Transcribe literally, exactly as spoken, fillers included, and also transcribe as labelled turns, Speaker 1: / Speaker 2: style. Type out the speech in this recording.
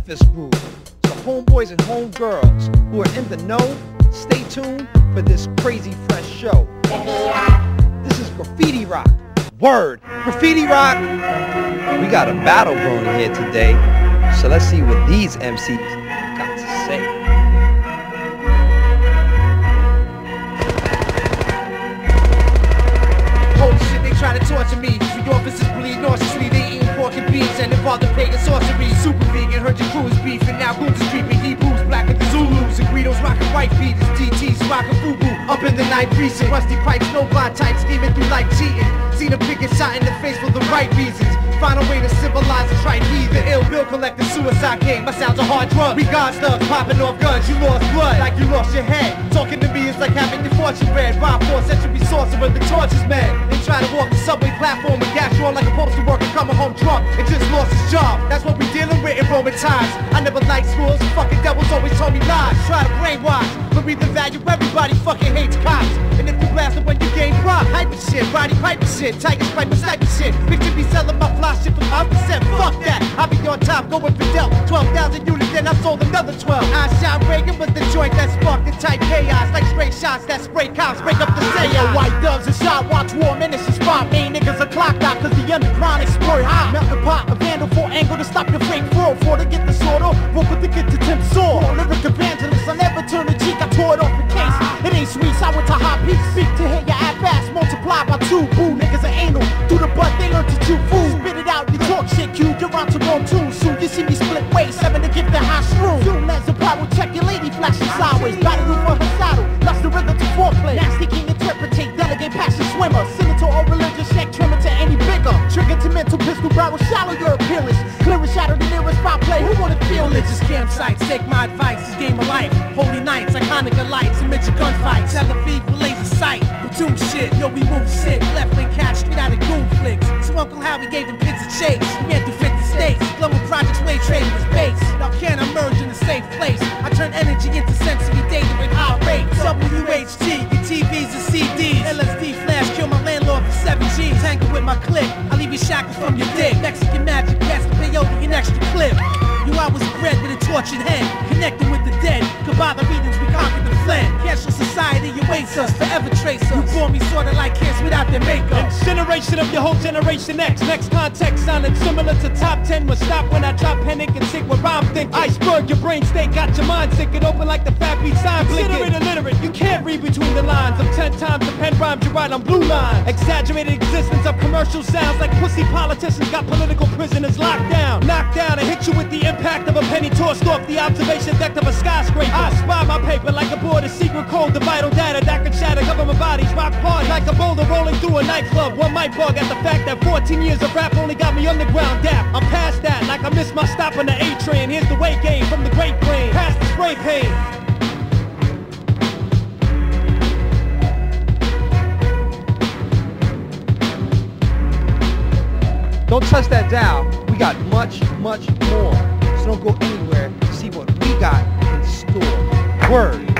Speaker 1: Memphis groove. So homeboys and homegirls who are in the know, stay tuned for this crazy fresh show. This is Graffiti Rock. Word. Graffiti Rock. We got a battle going here today. So let's see what these M Cs got to say.
Speaker 2: Holy shit, they try to torture me. The officers bleed nauseously. They eating pork and beans and involved in pagan sorcery. Super vegan, heard your crew is beef, and now goons are streaming Hebrews, black with the Zulus, and Guidos rocking white beaters, D Ts rocking FUBU. Up in the night precinct, rusty pipes, no blind types, scheming through life cheating. Seen a picket shot in the face for the right reasons. Find a way to civilize a trite heathen. Ill bill collector, suicide gang. My sounds are hard drugs. We God thugs, popping off guns. You lost blood, like you lost your head. Talking to me is like having your fortune read. Rhyme for a century sorcerer, the torches man. They try to walk the subway platform and gas you on like a postal worker coming home drunk and just lost his job. That's what we dealing with in Roman times. I never liked schools. Fucking devils always told me lies. Try to brainwash, but we the value everybody fucking hates cops. And if you blast it when you gain prop, hyper shit, Roddy Piper shit, Tiger Striper sniper shit. Picture me selling my fly shit for five percent. Fuck that, I be on top going Fidel. twelve thousand units, then I sold another twelve. I shot Reagan with the joint that sparked the type chaos. Like straight shots that spray cops, break up the seance. White doves and shot, watch war minutes and spot. Main niggas are clocked out cause the underground explode high. Melt the pot, a vandal for angle to stop your fake throw. For to get the sword off, vocal to get to Tim Sword. Lyric evangelist, I never turn a cheek, I tore it off the case. It ain't sweet, I went to hot peaks. Speak to hit your ass fast, multiply by two. Boo, niggas are anal, through the butt they learn to chew food. Spit it out, you talk shit, Q, you're on to wrong tune. Soon you see me split ways, seven to give the high shroom. Soon as the power check your lady flashing sideways. Battle for her saddle, lost the rhythm to foreplay. Nasty king interpretate, delegate passion swimmer. Senator or religious, neck trimmer to any bigger. Trigger to mental pistol barrel, shallow your appearance. Clear and shatter the nearest spot play, who wanna feel this? Religious campsites, take my advice, this game of life. Holy nights, iconic lights, and midget gunfights. Tel Aviv for laser sight, platoon shit, yo we move sick. Left wing catch, straight out of goon flicks. So Uncle Howie gave him pizza shakes. We went through fifty states, global projects, way trading with space. Now can I merge in a safe place? I turn energy into sensory data with high rates. W H G, your T Vs and C Ds. L S D flash, kill my landlord for seven G's. Tangle with my click, I leave you shackled from your dick. Mexican magic, pass the peyote, an extra clip. You I was bred with a tortured head, connecting with the dead. Kabbalah readings, we conquered the fled. Cashless society awaits us, forever trace us. You bore me sorta like kids without their makeup.
Speaker 3: Incineration of your whole generation X. Next context sounding similar to top ten. Must stop when I drop panic and sick what I'm thinking. Iceberg, your brain state got your mind sick. It open like the fat beat sign blinking. Consider it illiterate, you can't read between the lines. I'm ten times the pen rhymes you write on blue line. Exaggerated existence of commercial sounds like pussy politicians got political prisoners locked down. Knocked down and hit you with the impact of a penny tossed off the observation deck of a skyscraper. I spy my paper like a board of secret code, the vital data that could shatter government bodies. Rock hard like a boulder rolling through a nightclub. One might bug at the fact that fourteen years of rap only got me underground dap. I'm past that like I missed my stop on the A train. Here's the weight gain from the great brain, past the spray paint.
Speaker 1: Don't touch that dial. We got much, much more. So don't go anywhere to see what we got in store. Word.